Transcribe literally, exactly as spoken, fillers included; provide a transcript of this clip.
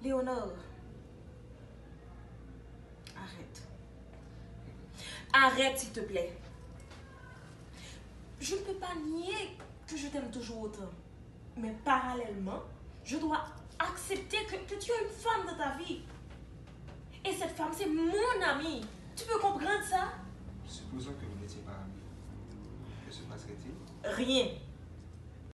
Léonore, arrête. Arrête, s'il te plaît. Je ne peux pas nier que je t'aime toujours autant. Mais parallèlement, je dois accepter que, que tu as une femme dans ta vie. Et cette femme, c'est mon amie. Tu peux comprendre ça? Supposons que nous n'étions pas amis. Que se passerait-il? Rien.